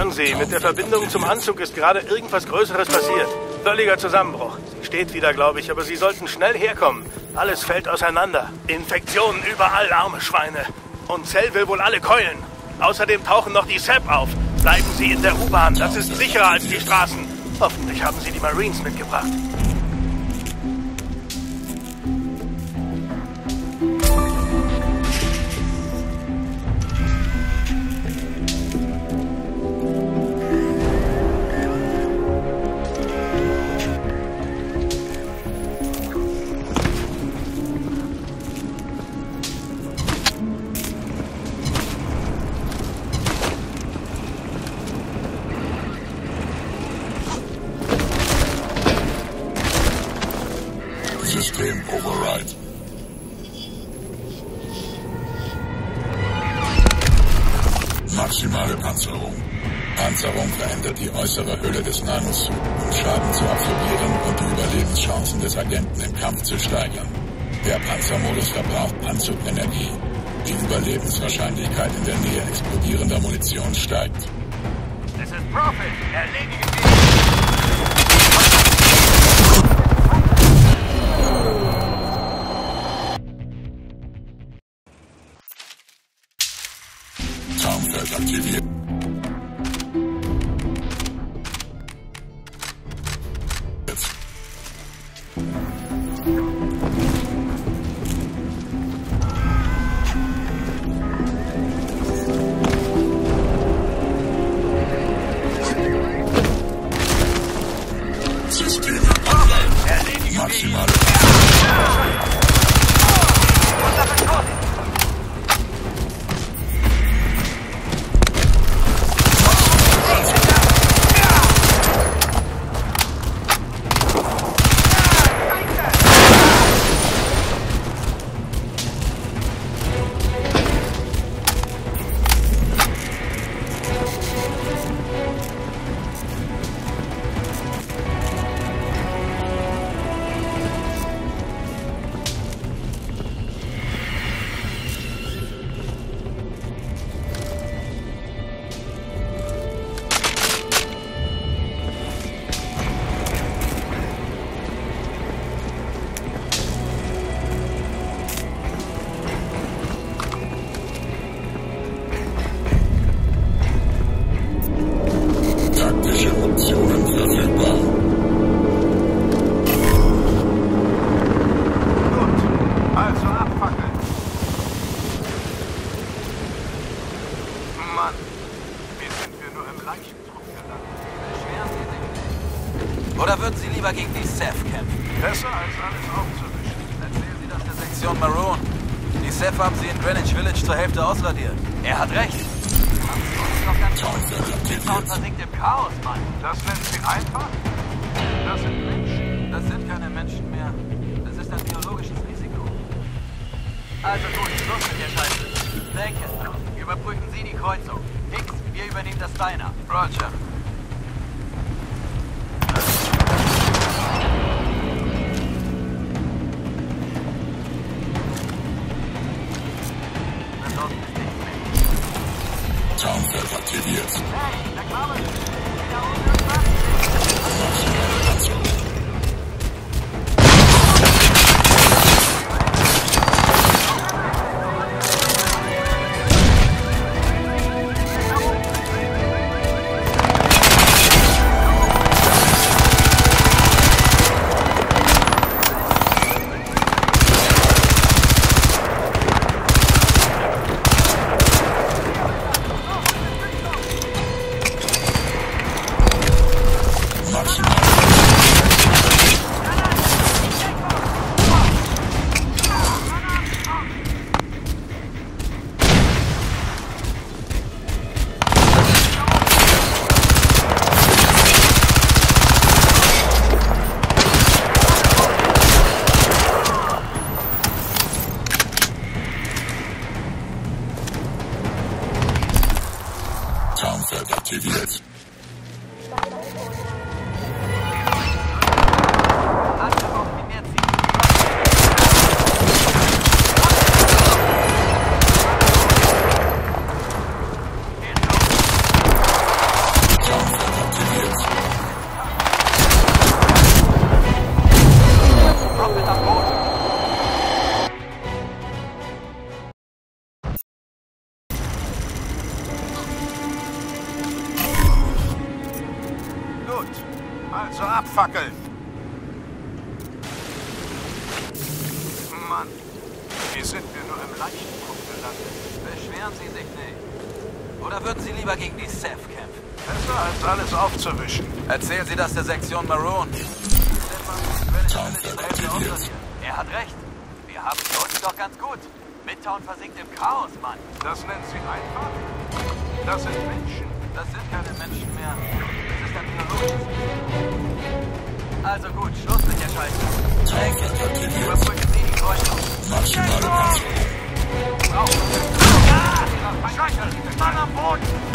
Hören Sie, mit der Verbindung zum Anzug ist gerade irgendwas Größeres passiert. Völliger Zusammenbruch. Sie steht wieder, glaube ich, aber Sie sollten schnell herkommen. Alles fällt auseinander. Infektionen überall, arme Schweine. Und Cell will wohl alle keulen. Außerdem tauchen noch die SEP auf. Bleiben Sie in der U-Bahn, das ist sicherer als die Straßen. Hoffentlich haben Sie die Marines mitgebracht. System Override. Maximale Panzerung. Panzerung verändert die äußere Hülle des Nanos, um Schaden zu absorbieren und die Überlebenschancen des Agenten im Kampf zu steigern. Der Panzermodus verbraucht Anzugenergie. Die Überlebenswahrscheinlichkeit in der Nähe explodierender Munition steigt. Es ist Prophet. Erledige sie. Tarnfeld aktiviert. System Override. Maximale Optionen verfügbar. Gut, also abfackeln. Mann, wie sind wir nur im Leichtdruck gelandet? Beschweren Sie sich. Oder würden Sie lieber gegen die SEF kämpfen? Besser als alles aufzumischen. Erzählen Sie das der Sektion Maroon. Die SEF haben Sie in Greenwich Village zur Hälfte ausradiert. Er hat recht. Die Town versinkt im Chaos, Mann. Das nennen Sie einfach? Das sind Menschen. Das sind keine Menschen mehr. Das ist ein biologisches Risiko. Also gut, Schluss mit der Scheiße. Lancaster, überprüfen Sie die Kreuzung. Hicks, wir übernehmen das Diner. Roger. Tarnfeld aktiviert. Hey, da kommen Sie. Da oben irgendwas? Maximale Panzerung. kaputt. Also abfackeln. Mann, wie sind wir nur im Leichenpunkt gelandet? Beschweren Sie sich nicht. Oder würden Sie lieber gegen die Ceph kämpfen? Besser als alles aufzuwischen. Erzählen Sie das der Sektion Maroon. Er hat recht. Wir haben es uns doch ganz gut. Midtown versinkt im Chaos, Mann. Das nennen Sie einfach? Das sind Menschen. Das sind keine Menschen mehr. Das ist ein biologisches. Also gut, Schluss mit der Scheiße. Überbrücken Sie die Kreuzung. Maximale Panzerung. Scheiße! Mann am Boden!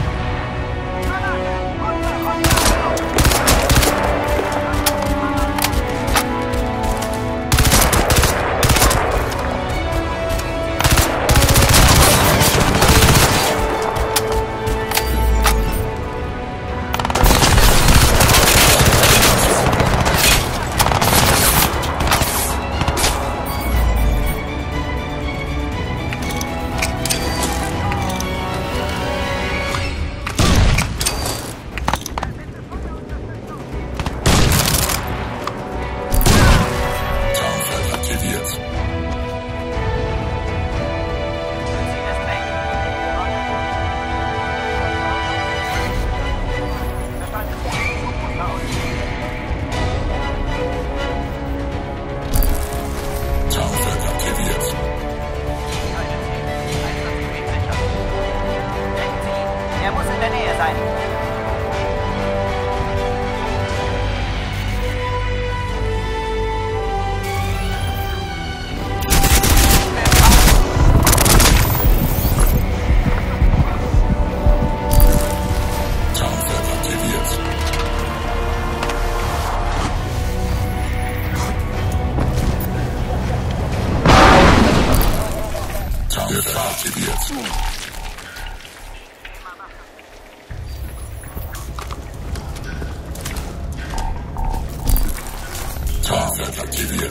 Tarnfeld aktiviert.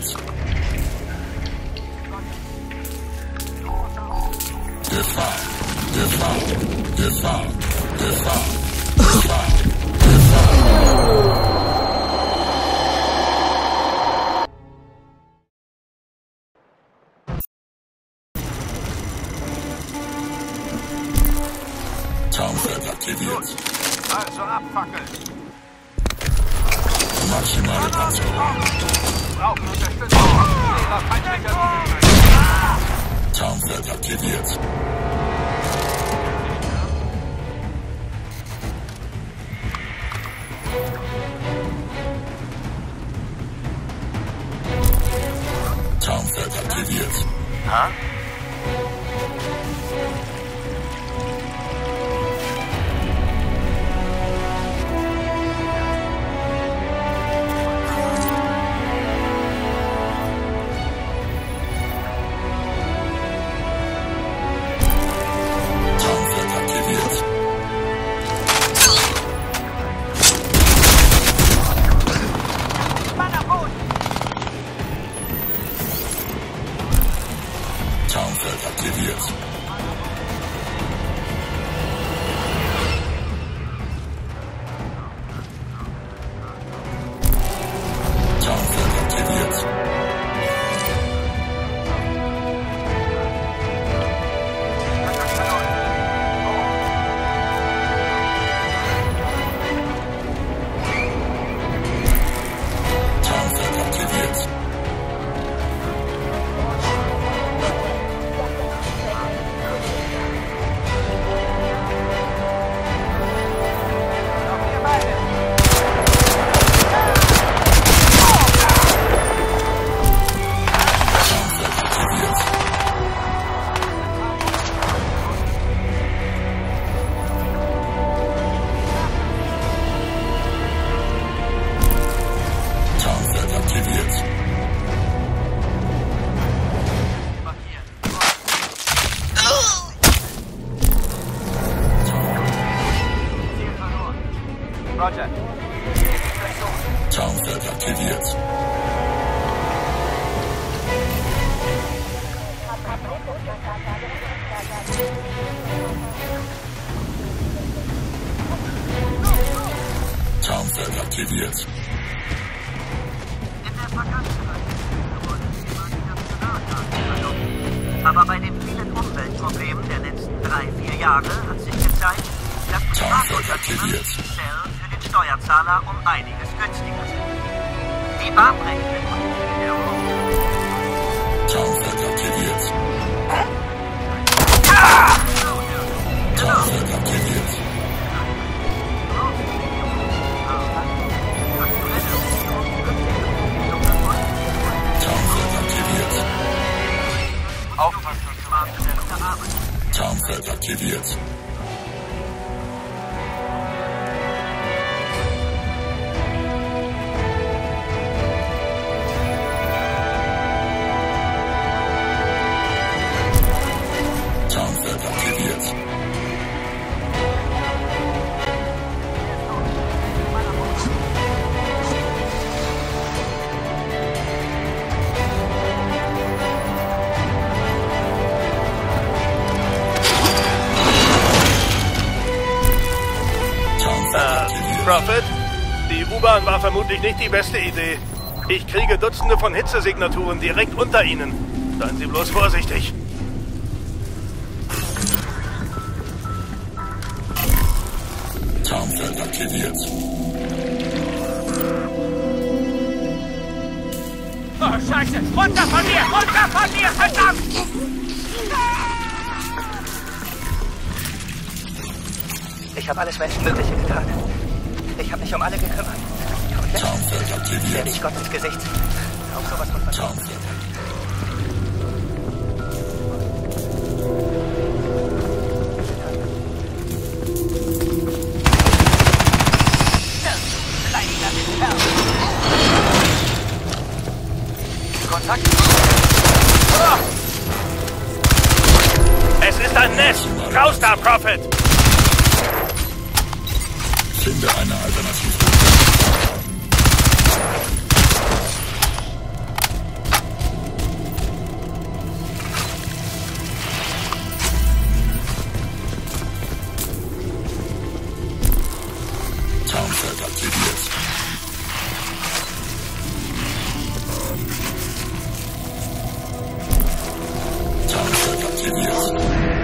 Gefahr, Gefahr, Gefahr, Gefahr, Gefahr, Gefahr. Tarnfeld aktiviert. Also abfackeln. Maximale Panzerung. Brauchen Unterstützung. Tarnfeld aktiviert. Tarnfeld aktiviert. Ha? Tarnfeld aktiviert. Tarnfeld aktiviert. Tarnfeld aktiviert. Tarnfeld aktiviert. Roger. Tarnfeld aktiviert. Tarnfeld Tarnfeld aktiviert. In der Vergangenheit wurde jemand Nationaldaten verloren. Aber bei den vielen Umweltproblemen der letzten 3-4 Jahre hat sich gezeigt, dass Privatunternehmen Cell für den Steuerzahler um einiges günstiger sind. Die bahnbrechende Kostenveränderung. Tarnfeld aktiviert. Tarnfeld aktiviert. Tarnfeld aktiviert. Tarnfeld aktiviert. Tarnfeld aktiviert. Prophet, die U-Bahn war vermutlich nicht die beste Idee. Ich kriege Dutzende von Hitzesignaturen direkt unter Ihnen. Seien Sie bloß vorsichtig. Tarnfeld aktiviert. Oh, Scheiße! Runter von mir! Runter von mir! Verdammt! Ich habe alles Menschenmögliche getan. Ich habe mich um alle gekümmert. Und jetzt Tarnfeld werde aktiviert. ich Gott ins Gesicht sehen. Auf sowas von Tarnfeld. Kontakt. Es ist ein Nest! Raus da, Prophet! Finde eine Alternative. Tarnfeld aktiviert. Tarnfeld aktiviert.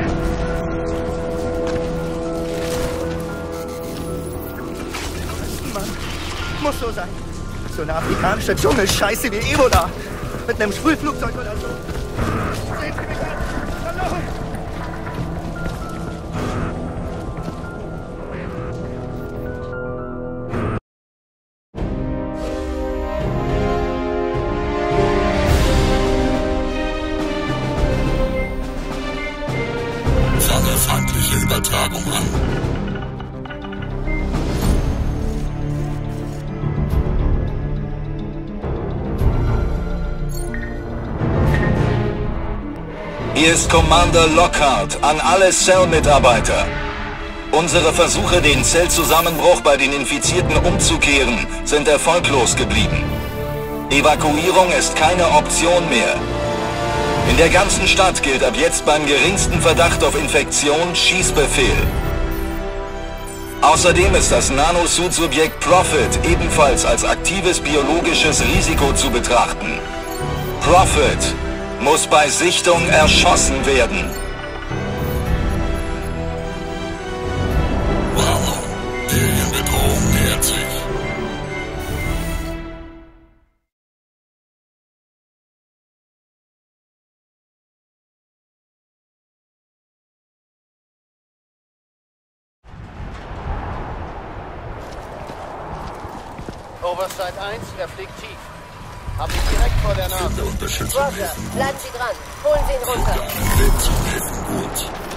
Muss so sein. So eine afrikanische Dschungelscheiße wie Ebola. Mit einem Sprühflugzeug oder so. Sehen Sie mich an. Hallo. Fange feindliche Übertragung an. Hier ist Commander Lockhart an alle Cell-Mitarbeiter. Unsere Versuche, den Cell-Zusammenbruch bei den Infizierten umzukehren, sind erfolglos geblieben. Evakuierung ist keine Option mehr. In der ganzen Stadt gilt ab jetzt beim geringsten Verdacht auf Infektion Schießbefehl. Außerdem ist das Nanosuit-Subjekt Prophet ebenfalls als aktives biologisches Risiko zu betrachten. Prophet muss bei Sichtung erschossen werden. Bravo. Alienbedrohung nähert sich. Oversight 1, er fliegt tief. Hab ihn direkt vor der Nase. Finde und beschütze Roger, Nathan bleiben Sie dran. Holen Sie ihn runter. Einen Weg zu Nathan Gut.